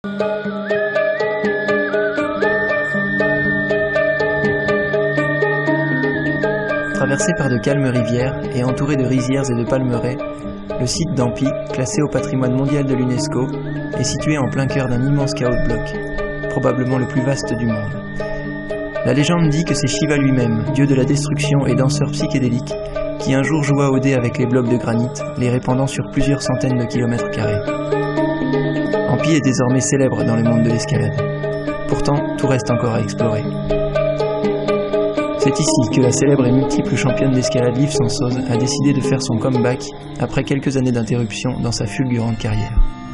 Traversé par de calmes rivières et entouré de rizières et de palmeraies, le site d'Hampi, classé au patrimoine mondial de l'UNESCO, est situé en plein cœur d'un immense chaos de blocs, probablement le plus vaste du monde. La légende dit que c'est Shiva lui-même, dieu de la destruction et danseur psychédélique, qui un jour joua au dé avec les blocs de granit, les répandant sur plusieurs centaines de kilomètres carrés. Hampi est désormais célèbre dans le monde de l'escalade. Pourtant, tout reste encore à explorer. C'est ici que la célèbre et multiple championne d'escalade Sansoz a décidé de faire son comeback après quelques années d'interruption dans sa fulgurante carrière.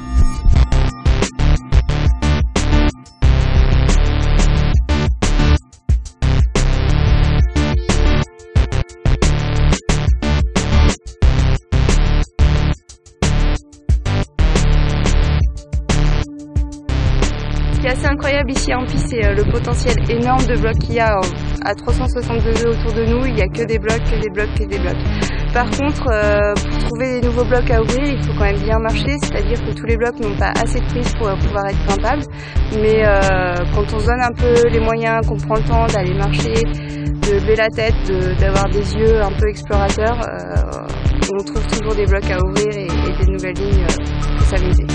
Ce qui est assez incroyable ici à Hampi, c'est le potentiel énorme de blocs qu'il y a à 360 degrés autour de nous. Il n'y a que des blocs, que des blocs, que des blocs. Par contre, pour trouver des nouveaux blocs à ouvrir, il faut quand même bien marcher, c'est-à-dire que tous les blocs n'ont pas assez de prise pour pouvoir être grimpables. Mais quand on se donne un peu les moyens, qu'on prend le temps d'aller marcher, de lever la tête, d'avoir des yeux un peu explorateurs, on trouve toujours des blocs à ouvrir et des nouvelles lignes pour s'amuser.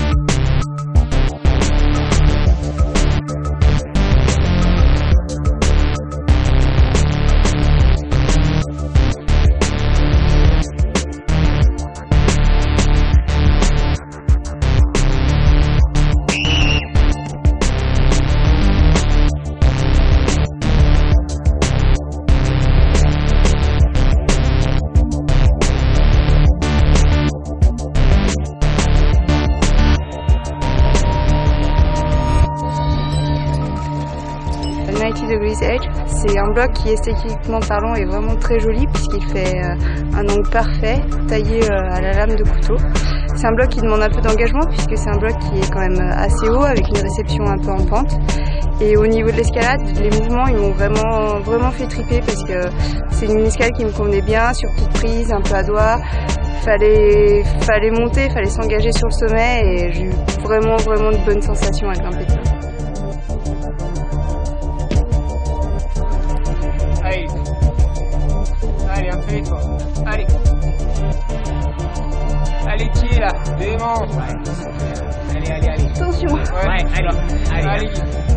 C'est un bloc qui esthétiquement parlant est vraiment très joli puisqu'il fait un angle parfait taillé à la lame de couteau. C'est un bloc qui demande un peu d'engagement puisque c'est un bloc qui est quand même assez haut avec une réception un peu en pente. Et au niveau de l'escalade, les mouvements ils m'ont vraiment fait triper parce que c'est une escalade qui me convenait bien, sur petite prise, un peu à doigt. Fallait monter, fallait s'engager sur le sommet et j'ai eu vraiment de bonnes sensations à grimper de ça. Allez, un peu d'effort. Allez. Allez, pied là, dément. Ouais. Allez. Attention. Ouais, allez.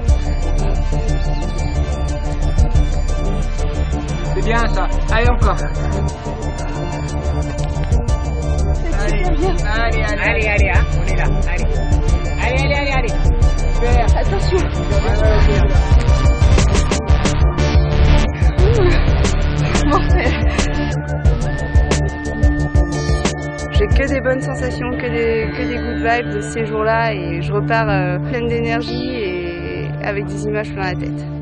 C'est bien ça. Allez, encore. Allez, hein. On est là. Allez. Super. Attention. J'ai que des bonnes sensations, que des good vibes de ces jours-là et je repars pleine d'énergie et avec des images plein la tête.